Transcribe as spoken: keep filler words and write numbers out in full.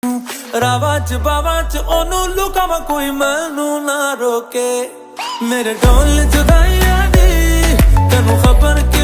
रावा च बावा च ओनू लुकावा कोई मैनू ना रोके मेरे ढोल जुदाइयां दी तेनू खबर क्यों